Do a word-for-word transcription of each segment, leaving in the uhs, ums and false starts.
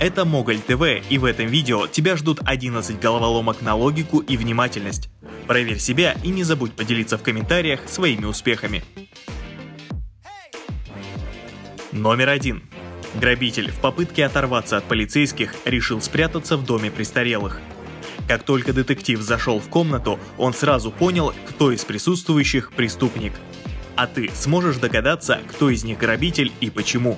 Это Моголь ТВ, и в этом видео тебя ждут одиннадцать головоломок на логику и внимательность. Проверь себя и не забудь поделиться в комментариях своими успехами. Номер один. Грабитель в попытке оторваться от полицейских решил спрятаться в доме престарелых. Как только детектив зашел в комнату, он сразу понял, кто из присутствующих преступник. А ты сможешь догадаться, кто из них грабитель и почему?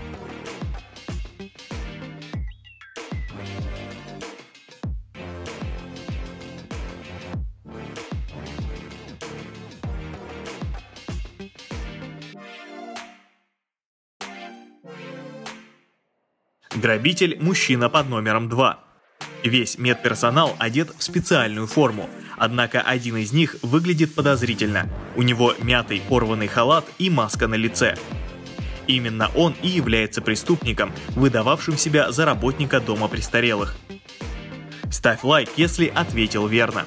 Грабитель – мужчина под номером два. Весь медперсонал одет в специальную форму, однако один из них выглядит подозрительно. У него мятый порванный халат и маска на лице. Именно он и является преступником, выдававшим себя за работника дома престарелых. Ставь лайк, если ответил верно.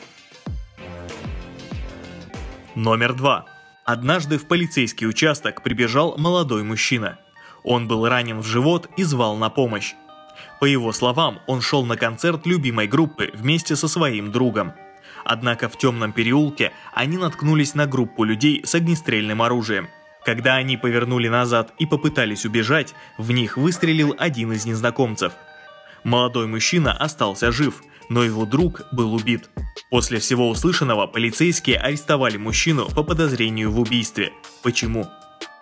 Номер два. Однажды в полицейский участок прибежал молодой мужчина. Он был ранен в живот и звал на помощь. По его словам, он шел на концерт любимой группы вместе со своим другом. Однако в темном переулке они наткнулись на группу людей с огнестрельным оружием. Когда они повернули назад и попытались убежать, в них выстрелил один из незнакомцев. Молодой мужчина остался жив, но его друг был убит. После всего услышанного полицейские арестовали мужчину по подозрению в убийстве. Почему?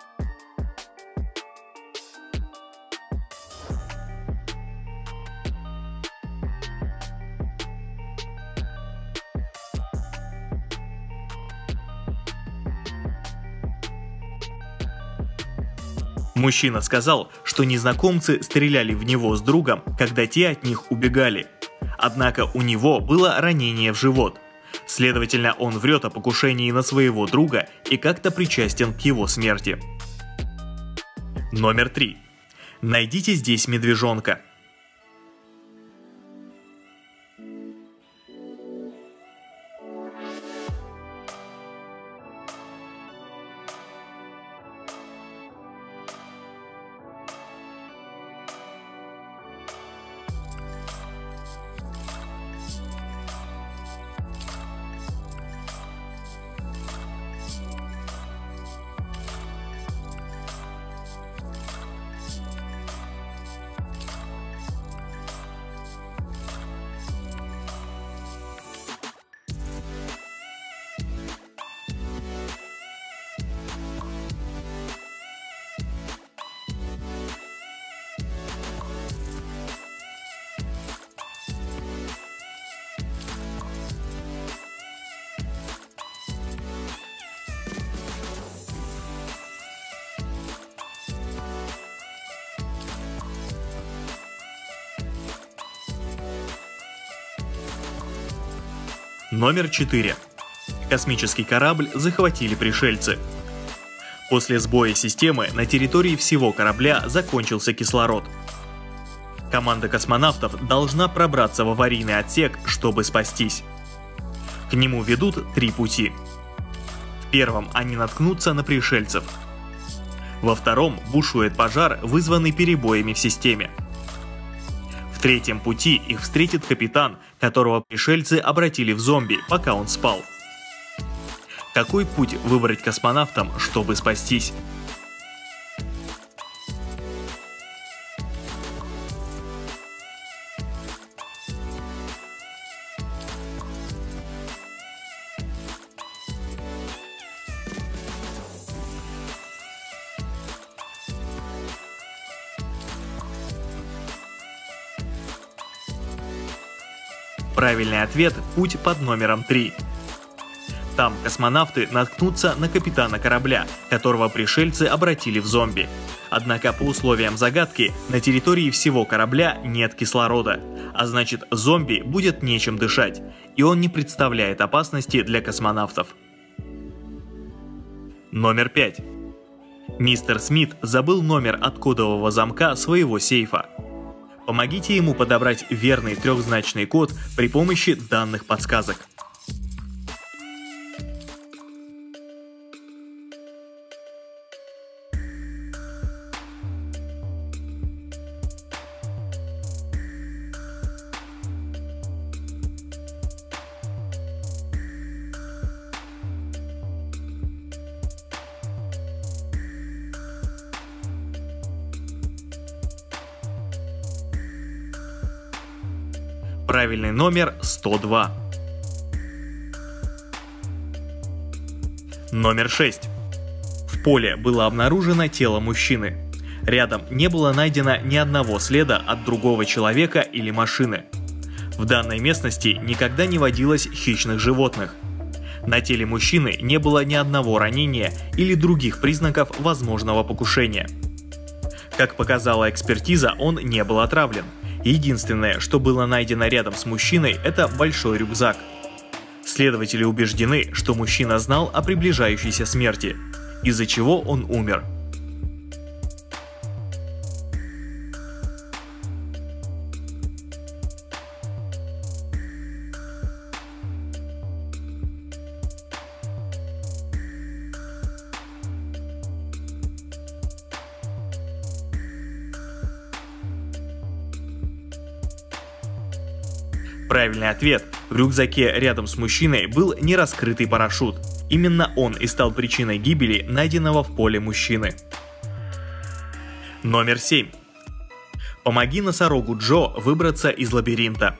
Мужчина сказал, что незнакомцы стреляли в него с другом, когда те от них убегали. Однако у него было ранение в живот. Следовательно, он врет о покушении на своего друга и как-то причастен к его смерти. Номер три. Найдите здесь медвежонка. Номер четыре. Космический корабль захватили пришельцы. После сбоя системы на территории всего корабля закончился кислород. Команда космонавтов должна пробраться в аварийный отсек, чтобы спастись. К нему ведут три пути. В первом они наткнутся на пришельцев. Во втором бушует пожар, вызванный перебоями в системе. В третьем пути их встретит капитан, которого пришельцы обратили в зомби, пока он спал. Какой путь выбрать космонавтам, чтобы спастись? Правильный ответ – путь под номером три. Там космонавты наткнутся на капитана корабля, которого пришельцы обратили в зомби. Однако по условиям загадки на территории всего корабля нет кислорода, а значит зомби будет нечем дышать, и он не представляет опасности для космонавтов. Номер пять. Мистер Смит забыл номер от кодового замка своего сейфа. Помогите ему подобрать верный трехзначный код при помощи данных подсказок. Правильный номер сто два. Номер шесть. В поле было обнаружено тело мужчины. Рядом не было найдено ни одного следа от другого человека или машины. В данной местности никогда не водилось хищных животных. На теле мужчины не было ни одного ранения или других признаков возможного покушения. Как показала экспертиза, он не был отравлен. Единственное, что было найдено рядом с мужчиной, это большой рюкзак. Следователи убеждены, что мужчина знал о приближающейся смерти, из-за чего он умер. Правильный ответ. В рюкзаке рядом с мужчиной был нераскрытый парашют. Именно он и стал причиной гибели найденного в поле мужчины. Номер семь. Помоги носорогу Джо выбраться из лабиринта.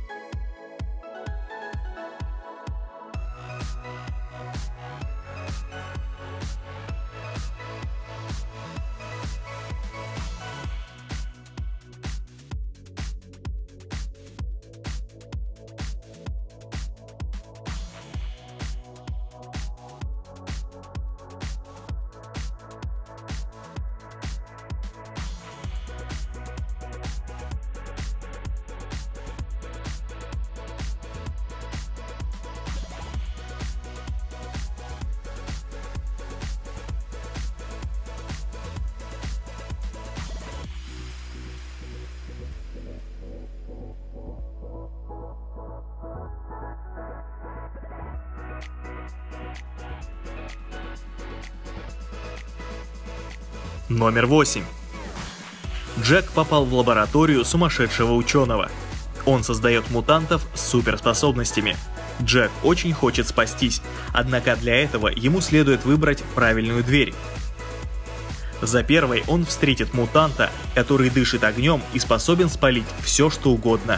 Номер восемь. Джек попал в лабораторию сумасшедшего ученого. Он создает мутантов с суперспособностями. Джек очень хочет спастись, однако для этого ему следует выбрать правильную дверь. За первой он встретит мутанта, который дышит огнем и способен спалить все, что угодно.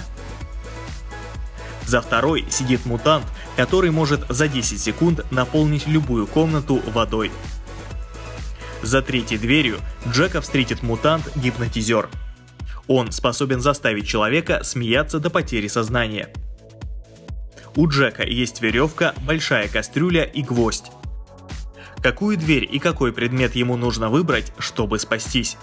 За второй сидит мутант, который может за десять секунд наполнить любую комнату водой. За третьей дверью Джека встретит мутант-гипнотизер. Он способен заставить человека смеяться до потери сознания. У Джека есть веревка, большая кастрюля и гвоздь. Какую дверь и какой предмет ему нужно выбрать, чтобы спастись?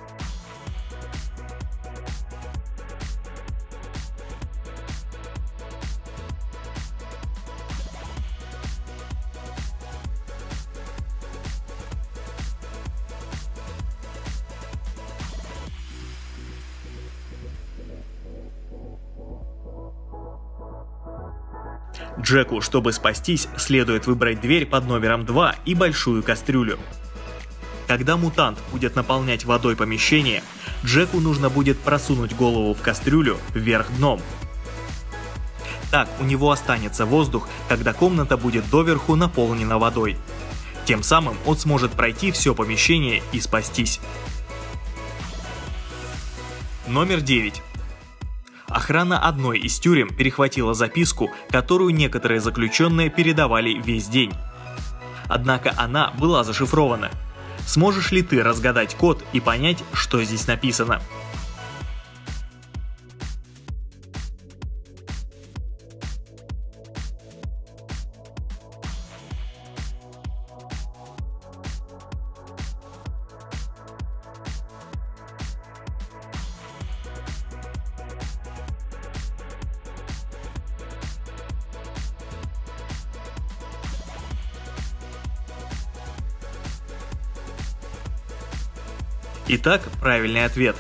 Джеку, чтобы спастись, следует выбрать дверь под номером два и большую кастрюлю. Когда мутант будет наполнять водой помещение, Джеку нужно будет просунуть голову в кастрюлю вверх дном. Так у него останется воздух, когда комната будет доверху наполнена водой. Тем самым он сможет пройти все помещение и спастись. Номер девять. Охрана одной из тюрем перехватила записку, которую некоторые заключенные передавали весь день. Однако она была зашифрована. Сможешь ли ты разгадать код и понять, что здесь написано? Итак, правильный ответ.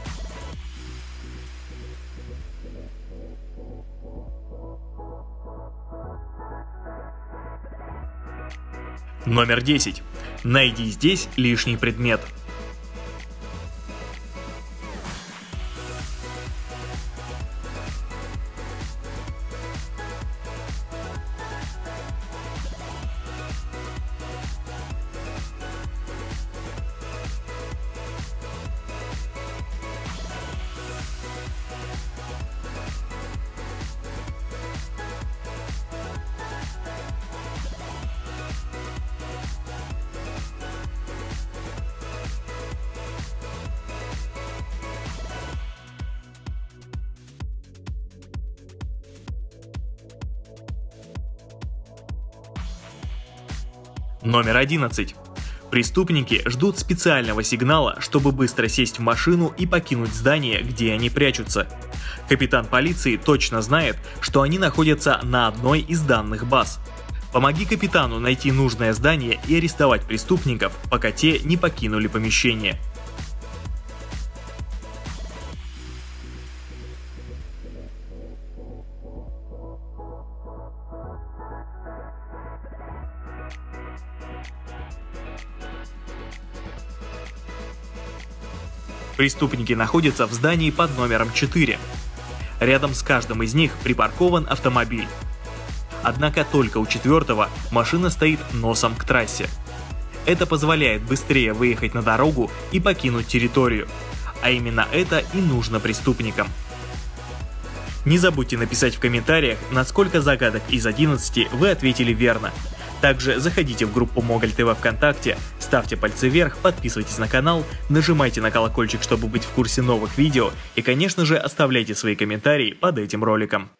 Номер десять. Найди здесь лишний предмет. Номер одиннадцать. Преступники ждут специального сигнала, чтобы быстро сесть в машину и покинуть здание, где они прячутся. Капитан полиции точно знает, что они находятся на одной из данных баз. Помоги капитану найти нужное здание и арестовать преступников, пока те не покинули помещение. Преступники находятся в здании под номером четыре. Рядом с каждым из них припаркован автомобиль. Однако только у четвертого машина стоит носом к трассе. Это позволяет быстрее выехать на дорогу и покинуть территорию. А именно это и нужно преступникам. Не забудьте написать в комментариях, на сколько загадок из одиннадцати вы ответили верно. Также заходите в группу Моголь ТВ ВКонтакте, ставьте пальцы вверх, подписывайтесь на канал, нажимайте на колокольчик, чтобы быть в курсе новых видео и, конечно же, оставляйте свои комментарии под этим роликом.